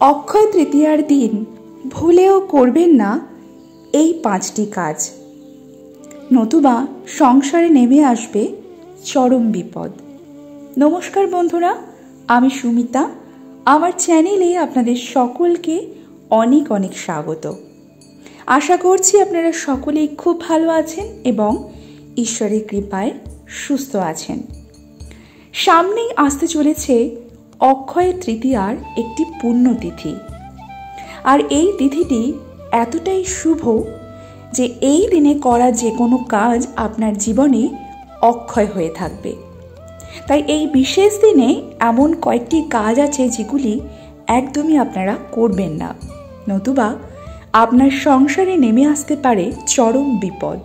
অক্ষয় তৃতীয়ার দিন ভুলেও করবেন না এই 5টি কাজ, নতুবা সংসারে নেমে আসবে চরম বিপদ। নমস্কার বন্ধুরা, আমি সুমিতা। আমার চ্যানেলে আপনাদের সকলকে অনেক অনেক স্বাগত। আশা করছি আপনারা সকলেই খুব ভালো আছেন এবং ঈশ্বরের কৃপায় সুস্থ আছেন। সামনেই আসতে চলেছে অক্ষয় তৃতীয়ার একটি পুণ্যতিথি, আর এই তিথিটি এতটাই শুভ যে এই দিনে করা যে কোনো কাজ আপনার জীবনে অক্ষয় হয়ে থাকবে। তাই এই বিশেষ দিনে এমন কয়েকটি কাজ আছে যেগুলি একদমই আপনারা করবেন না, নতুবা আপনার সংসারে নেমে আসতে পারে চরম বিপদ।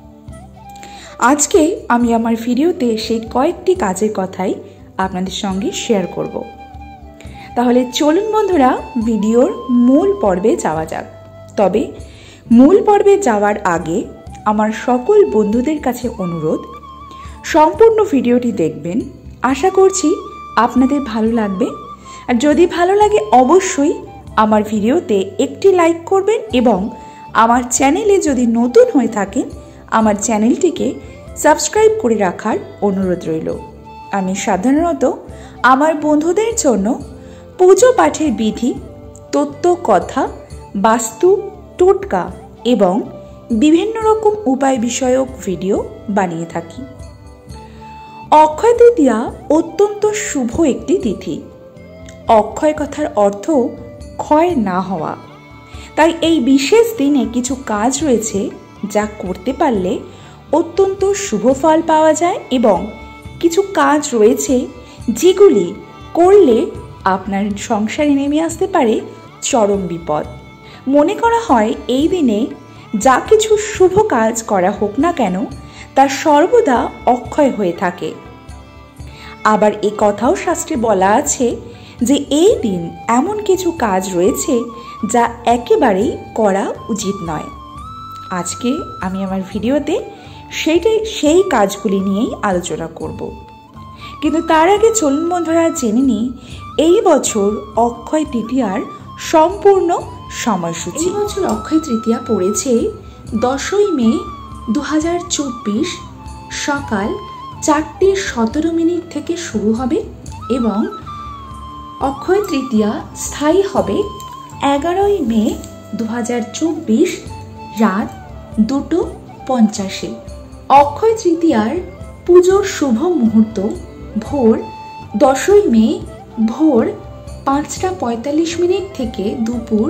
আজকে আমি আমার ভিডিওতে সেই কয়েকটি কাজের কথাই আপনাদের সঙ্গে শেয়ার করব। তাহলে চলুন বন্ধুরা, ভিডিওর মূল পর্বে যাওয়া যাক। তবে মূল পর্বে যাওয়ার আগে আমার সকল বন্ধুদের কাছে অনুরোধ, সম্পূর্ণ ভিডিওটি দেখবেন। আশা করছি আপনাদের ভালো লাগবে, আর যদি ভালো লাগে অবশ্যই আমার ভিডিওতে একটি লাইক করবেন এবং আমার চ্যানেলে যদি নতুন হয়ে থাকেন আমার চ্যানেলটিকে সাবস্ক্রাইব করে রাখার অনুরোধ রইল। আমি সাধারণত আমার বন্ধুদের জন্য পুজো পাঠের বিধি, তত্ত্ব কথা, বাস্তু, টোটকা এবং বিভিন্ন রকম উপায় বিষয়ক ভিডিও বানিয়ে থাকি। অক্ষয় তৃতীয়া অত্যন্ত শুভ একটি তিথি। অক্ষয় কথার অর্থ ক্ষয় না হওয়া। তাই এই বিশেষ দিনে কিছু কাজ রয়েছে যা করতে পারলে অত্যন্ত শুভ ফল পাওয়া যায়, এবং কিছু কাজ রয়েছে যেগুলি করলে আপনার সংসারে নেমে আসতে পারে চরম বিপদ। মনে করা হয় এই দিনে যা কিছু শুভ কাজ করা হোক না কেন তা সর্বদা অক্ষয় হয়ে থাকে। আবার এ কথাও শাস্ত্রে বলা আছে যে এই দিন এমন কিছু কাজ রয়েছে যা একেবারেই করা উচিত নয়। আজকে আমি আমার ভিডিওতে সেই কাজগুলি নিয়েই আলোচনা করব। কিন্তু তার আগে চলুন বন্ধুরা জেনে নিই এই বছর অক্ষয় তৃতীয়ার সম্পূর্ণ সময়সূচি। এই বছর অক্ষয় তৃতীয়া পড়েছে 10ই মে 2024 সকাল 4:17 থেকে শুরু হবে এবং অক্ষয় তৃতীয়া স্থায়ী হবে 11ই মে 2024 রাত 2:50। অক্ষয় তৃতীয়ার পুজোর শুভ মুহূর্ত ভোর 10ই মে ভোর 5:45 থেকে দুপুর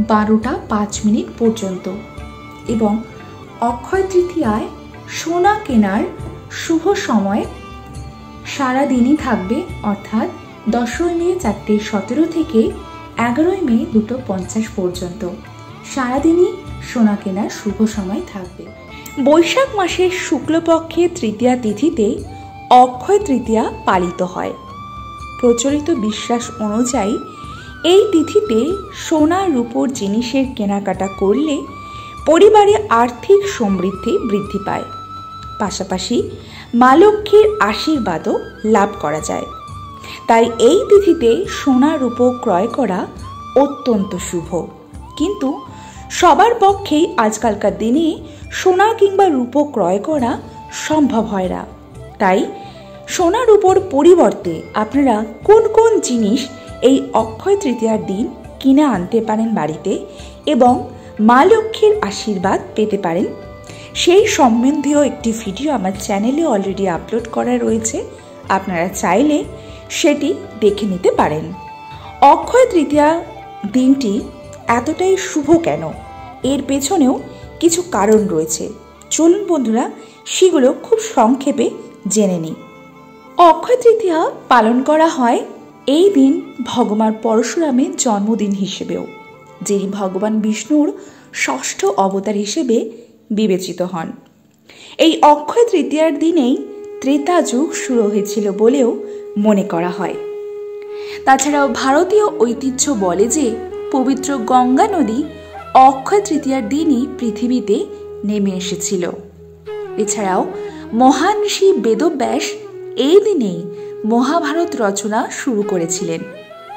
12:05 পর্যন্ত, এবং অক্ষয় তৃতীয়ায় সোনা কেনার শুভ সময় সারাদিনই থাকবে, অর্থাৎ 10ই মে 4:17 থেকে 11ই মে 2:50 পর্যন্ত সারাদিনই সোনা কেনার শুভ সময় থাকবে। বৈশাখ মাসের শুক্লপক্ষের তৃতীয়া তিথিতে অক্ষয় তৃতীয়া পালিত হয়। প্রচলিত বিশ্বাস অনুযায়ী এই তিথিতে সোনা রূপোর জিনিসের কেনাকাটা করলে পরিবারে আর্থিক সমৃদ্ধি বৃদ্ধি পায়, পাশাপাশি মা লক্ষ্মীর আশীর্বাদও লাভ করা যায়। তাই এই তিথিতে সোনা রূপো ক্রয় করা অত্যন্ত শুভ। কিন্তু সবার পক্ষেই আজকালকার দিনে সোনা কিংবা রূপো ক্রয় করা সম্ভব হয় না। তাই সোনা রূপোর পরিবর্তে আপনারা কোন কোন জিনিস এই অক্ষয় তৃতীয়ার দিন কিনে আনতে পারেন বাড়িতে এবং মা লক্ষ্মীর আশীর্বাদ পেতে পারেন, সেই সম্বন্ধীয় একটি ভিডিও আমার চ্যানেলে অলরেডি আপলোড করা রয়েছে। আপনারা চাইলে সেটি দেখে নিতে পারেন। অক্ষয় তৃতীয়া দিনটি এতটাই শুভ কেন, এর পেছনেও কিছু কারণ রয়েছে। চলুন বন্ধুরা সেগুলো খুব সংক্ষেপে জেনে নিই। অক্ষয় তৃতীয়া পালন করা হয় এই দিন ভগবান পরশুরামের জন্মদিন হিসেবেও, যিনি ভগবান বিষ্ণুর 6ষ্ঠ অবতার হিসেবে বিবেচিত হন। এই অক্ষয় তৃতীয়ার দিনেই ত্রেতা যুগ শুরু হয়েছিল বলেও মনে করা হয়। তাছাড়াও ভারতীয় ঐতিহ্য বলে যে পবিত্র গঙ্গা নদী অক্ষয় তৃতীয়ার দিনই পৃথিবীতে নেমে এসেছিল। এছাড়াও মহান ঋষি বেদব্যাস এই দিনেই মহাভারত রচনা শুরু করেছিলেন।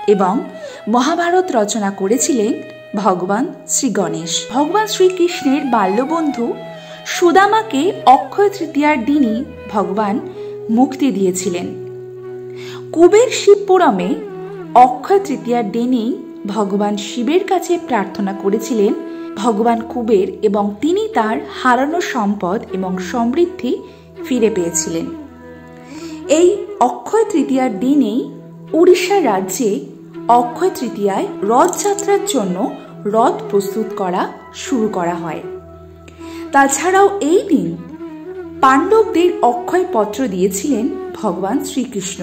এবং মহাভারত রচনা করেছিলেন ভগবান শ্রী গণেশ। ভগবান শ্রীকৃষ্ণের বাল্যবন্ধু সুদামাকে অক্ষয় তৃতীয়ার দিনই ভগবান মুক্তি দিয়েছিলেন। কুবের শিবপুরমে অক্ষয় তৃতীয়ার দিনই ভগবান শিবের কাছে প্রার্থনা করেছিলেন ভগবান কুবের, এবং তিনি তার হারানো সম্পদ এবং সমৃদ্ধি ফিরে পেয়েছিলেন। এই অক্ষয় তৃতীয়ার দিনেই উড়িষ্যা রাজ্যে অক্ষয় তৃতীয়ায় রথযাত্রার জন্য রথ প্রস্তুত করা শুরু করা হয়। তাছাড়াও এই দিন পাণ্ডবদের অক্ষয় পত্র দিয়েছিলেন ভগবান শ্রীকৃষ্ণ।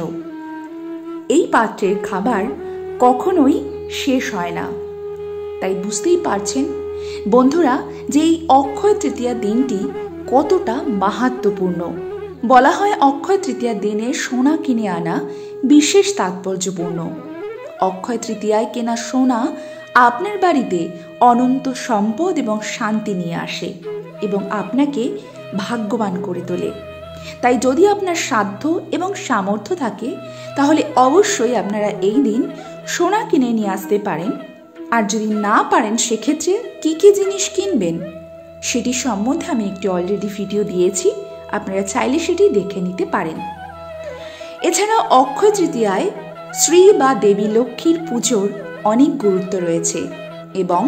এই পাত্রের খাবার কখনোই শেষ হয় না। তাই বুঝতেই পারছেন বন্ধুরা যে এই অক্ষয় তৃতীয়া দিনটি কতটা মাহাত্ম্যপূর্ণ। বলা হয় অক্ষয় তৃতীয়া দিনে সোনা কিনে আনা বিশেষ তাৎপর্যপূর্ণ। অক্ষয় তৃতীয়ায় কেনা সোনা আপনার বাড়িতে অনন্ত সম্পদ এবং শান্তি নিয়ে আসে এবং আপনাকে ভাগ্যবান করে তোলে। তাই যদি আপনার সাধ্য এবং সামর্থ্য থাকে তাহলে অবশ্যই আপনারা এই দিন সোনা কিনে নিয়ে আসতে পারেন। আর যদি না পারেন সেক্ষেত্রে কি কি জিনিস কিনবেন সেটি সম্বন্ধে আমি একটি অলরেডি ভিডিও দিয়েছি, আপনারা চাইলে সেটি দেখে নিতে পারেন। এছাড়া অক্ষয় তৃতীয়ায় শ্রী বা দেবী লক্ষ্মীর পুজোর অনেক গুরুত্ব রয়েছে এবং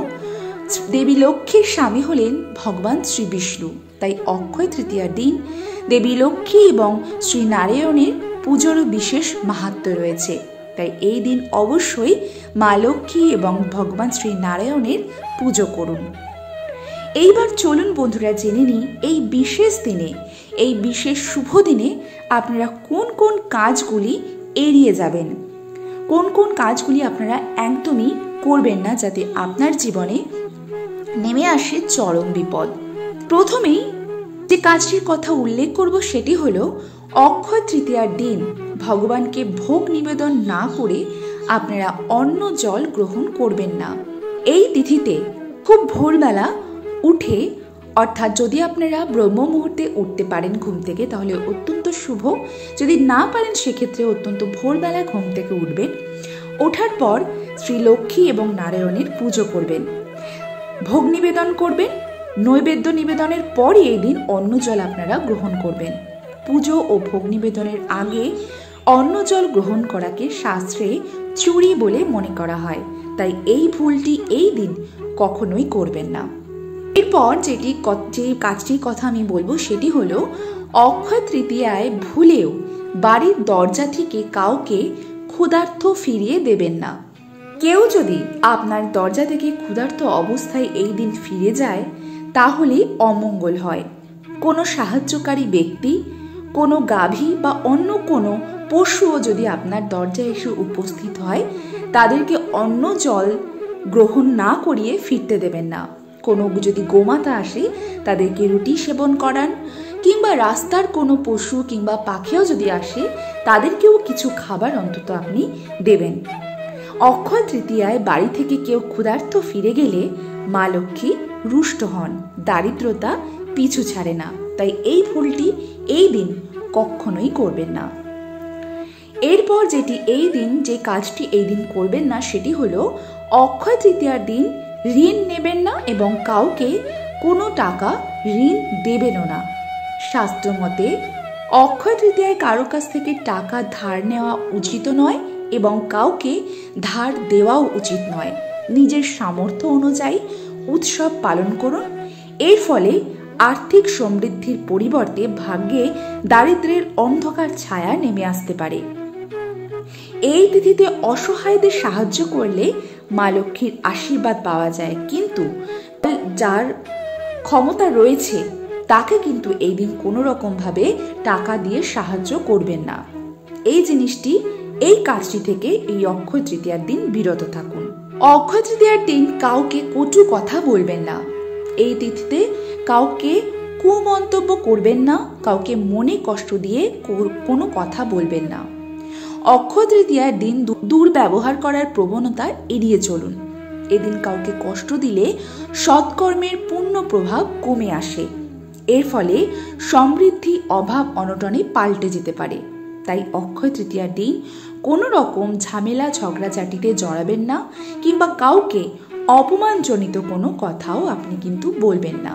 দেবী লক্ষ্মীর স্বামী হলেন ভগবান শ্রী বিষ্ণু। তাই অক্ষয় তৃতীয়ার দিন দেবী লক্ষ্মী এবং শ্রী নারায়ণের পুজোরও বিশেষ মাহাত্ম্য রয়েছে। তাই এই দিন অবশ্যই মা লক্ষ্মী এবং ভগবান শ্রী নারায়ণের পুজো করুন। এইবার চলুন বন্ধুরা জেনে নিই এই বিশেষ দিনে, এই বিশেষ শুভ দিনে আপনারা কোন কোন কাজগুলি এড়িয়ে যাবেন, কোন কোন কাজগুলি আপনারা একদমই করবেন না যাতে আপনার জীবনে নেমে আসে চরম বিপদ। প্রথমেই যে কাজটির কথা উল্লেখ করব সেটি হলো অক্ষয় তৃতীয়ার দিন ভগবানকে ভোগ নিবেদন না করে আপনারা অন্ন জল গ্রহণ করবেন না। এই তিথিতে খুব ভোরবেলা উঠে, অর্থাৎ যদি আপনারা ব্রহ্ম মুহূর্তে উঠতে পারেন ঘুম থেকে তাহলে অত্যন্ত শুভ, যদি না পারেন সেক্ষেত্রে অত্যন্ত ভোরবেলা ঘুম থেকে উঠবেন। ওঠার পর শ্রী লক্ষ্মী এবং নারায়ণের পুজো করবেন, ভোগ নিবেদন করবেন। নৈবেদ্য নিবেদনের পরই এই দিন অন্ন জল আপনারা গ্রহণ করবেন। পুজো ও ভোগ নিবেদনের আগে অন্ন জল গ্রহণ করাকে শাস্ত্রে চুরি বলে মনে করা হয়, তাই এই ভুলটি এই দিন কখনোই করবেন না। এরপর যে কাজটির কথা আমি বলবো সেটি হলো অক্ষয় তৃতীয়ায় ভুলেও বাড়ির দরজা থেকে কাউকে ক্ষুধার্ত ফিরিয়ে দেবেন না। কেউ যদি আপনার দরজা থেকে ক্ষুধার্ত অবস্থায় এই দিন ফিরে যায় তাহলে অমঙ্গল হয়। কোনো সাহায্যকারী ব্যক্তি, কোনো গাভী বা অন্য কোনো পশুও যদি আপনার দরজায় এসে উপস্থিত হয় তাদেরকে অন্ন জল গ্রহণ না করিয়ে ফিরতে দেবেন না। কোনো যদি গোমাতা আসে তাদেরকে রুটি সেবন করান, কিংবা রাস্তার কোনো পশু কিংবা পাখিও যদি আসে তাদেরকেও কিছু খাবার অন্তত আপনি দেবেন। অক্ষয় তৃতীয়ায় বাড়ি থেকে কেউ ক্ষুধার্ত ফিরে গেলে মা লক্ষ্মী রুষ্ট হন, দারিদ্রতা পিছু ছাড়ে না। তাই এই ভুলটি এই দিন কখনোই করবেন না। এরপর যে কাজটি এই দিন করবেন না সেটি হলো অক্ষয় তৃতীয়ার দিন ঋণ নেবেন না এবং কাউকে কোনো টাকা ঋণ দেবেনও না। শাস্ত্র মতে অক্ষয় তৃতীয়ায় কারো কাছ থেকে টাকা ধার নেওয়া উচিত নয় এবং কাউকে ধার দেওয়াও উচিত নয়। নিজের সামর্থ্য অনুযায়ী উৎসব পালন করুন। এর ফলে আর্থিক সমৃদ্ধির পরিবর্তে ভাগ্যে দারিদ্র্যের অন্ধকার ছায়া নেমে আসতে পারে। এই তিথিতে অসহায়দের সাহায্য করলে মা লক্ষ্মীর আশীর্বাদ পাওয়া যায়, কিন্তু যার ক্ষমতা রয়েছে তাকে কিন্তু এই দিন কোনো রকম ভাবে টাকা দিয়ে সাহায্য করবেন না। এই কাজটি থেকে এই অক্ষয় তৃতীয়ার দিন বিরত থাকুন। অক্ষয় তৃতীয়ার দিন কাউকে কটু কথা বলবেন না। এই তিথিতে কাউকে কুমন্তব্য করবেন না, কাউকে মনে কষ্ট দিয়ে কোনো কথা বলবেন না। অক্ষয় তৃতীয়ার দিন দুর্ব্যবহার করার প্রবণতা এড়িয়ে চলুন। এদিন কাউকে কষ্ট দিলে সৎকর্মের পূর্ণ প্রভাব কমে আসে। এর ফলে সমৃদ্ধি অভাব অনটনে পাল্টে যেতে পারে। তাই অক্ষয় তৃতীয়ার দিন কোনো রকম ঝামেলা ঝগড়াঝাটিতে জড়াবেন না, কিংবা কাউকে অপমানজনিত কোনো কথাও আপনি কিন্তু বলবেন না।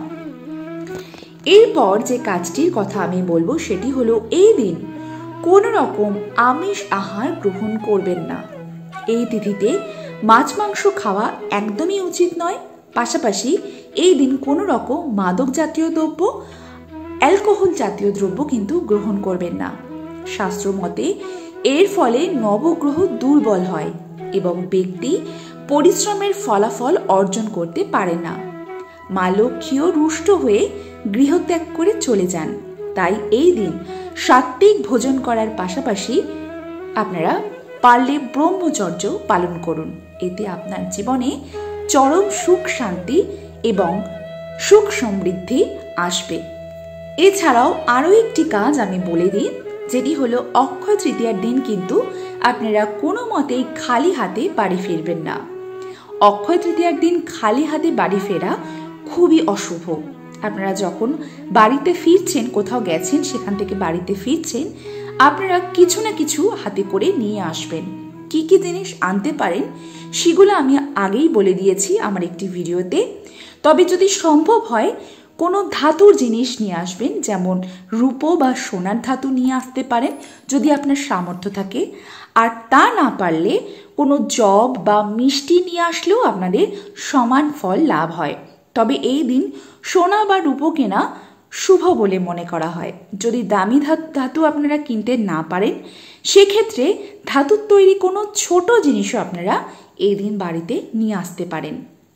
এরপর যে কাজটির কথা আমি বলবো সেটি হলো, এই দিন কোনো রকম আমিষ আহার গ্রহণ করবেন না। এই তিথিতে মাছ মাংস খাওয়া একদমই উচিত নয়। পাশাপাশি এই দিন কোনো রকম মাদক জাতীয় দ্রব্য, অ্যালকোহল জাতীয় দ্রব্য কিন্তু গ্রহণ করবেন না। শাস্ত্র মতে এর ফলে নবগ্রহ দুর্বল হয় এবং ব্যক্তি পরিশ্রমের ফলাফল অর্জন করতে পারে না। মা লক্ষ্মীও রুষ্ট হয়ে গৃহত্যাগ করে চলে যান। তাই এই দিন সাত্ত্বিক ভোজন করার পাশাপাশি আপনারা পারলে ব্রহ্মচর্য পালন করুন। এতে আপনার জীবনে চরম সুখ শান্তি এবং সুখ সমৃদ্ধি আসবে। এছাড়াও আরও একটি কাজ আমি বলে দিই, যেটি হলো অক্ষয় তৃতীয়ার দিন কিন্তু আপনারা কোনো মতেই খালি হাতে বাড়ি ফিরবেন না। অক্ষয় তৃতীয়ার দিন খালি হাতে বাড়ি ফেরা খুবই অশুভ। আপনারা যখন বাড়িতে ফিরছেন, কোথাও গেছেন সেখান থেকে বাড়িতে ফিরছেন, আপনারা কিছু না কিছু হাতে করে নিয়ে আসবেন। কি কি জিনিস আনতে পারেন সেগুলো আমি আগেই বলে দিয়েছি আমার একটি ভিডিওতে। তবে যদি সম্ভব হয় কোনো ধাতুর জিনিস নিয়ে আসবেন, যেমন রূপো বা সোনার ধাতু নিয়ে আসতে পারেন যদি আপনার সামর্থ্য থাকে। আর তা না পারলে কোনো জব বা মিষ্টি নিয়ে আসলেও আপনাদের সমান ফল লাভ হয়। তবে এই দিন সোনা বা রূপো কেনা শুভ বলে মনে করা হয়। যদি দামি ধাতু আপনারা কিনতে না পারেন, সেক্ষেত্রে ধাতুর তৈরি কোনো ছোট জিনিসও আপনারা এই দিন বাড়িতে নিয়ে আসতে পারেন।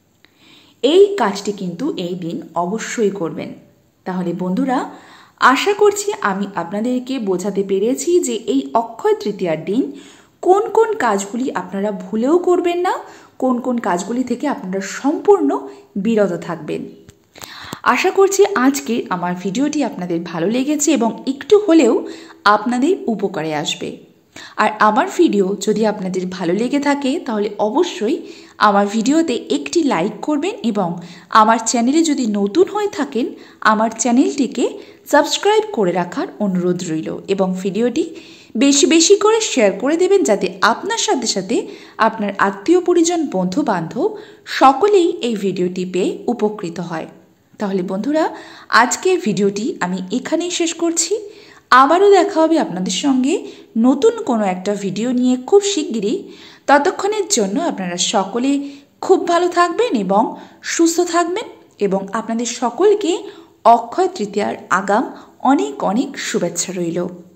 এই কাজটি কিন্তু এই দিন অবশ্যই করবেন। তাহলে বন্ধুরা, আশা করছি আমি আপনাদেরকে বোঝাতে পেরেছি যে এই অক্ষয় তৃতীয়ার দিন কোন কোন কাজগুলি আপনারা ভুলেও করবেন না, কোন কোন কাজগুলি থেকে আপনারা সম্পূর্ণ বিরত থাকবেন। আশা করছি আজকে আমার ভিডিওটি আপনাদের ভালো লেগেছে এবং একটু হলেও আপনাদের উপকারে আসবে। আর আমার ভিডিও যদি আপনাদের ভালো লেগে থাকে তাহলে অবশ্যই আমার ভিডিওতে একটি লাইক করবেন এবং আমার চ্যানেলে যদি নতুন হয়ে থাকেন আমার চ্যানেলটিকে সাবস্ক্রাইব করে রাখার অনুরোধ রইল এবং ভিডিওটি বেশি বেশি করে শেয়ার করে দেবেন, যাতে আপনার সাথে সাথে আপনার আত্মীয় পরিজন, বন্ধু বান্ধব সকলেই এই ভিডিওটি পেয়ে উপকৃত হয়। তাহলে বন্ধুরা, আজকের ভিডিওটি আমি এখানেই শেষ করছি। আবারও দেখা হবে আপনাদের সঙ্গে নতুন কোনো একটা ভিডিও নিয়ে খুব শিগগিরই। ততক্ষণের জন্য আপনারা সকলে খুব ভালো থাকবেন এবং সুস্থ থাকবেন এবং আপনাদের সকলকে অক্ষয় তৃতীয়ার আগাম অনেক অনেক শুভেচ্ছা রইল।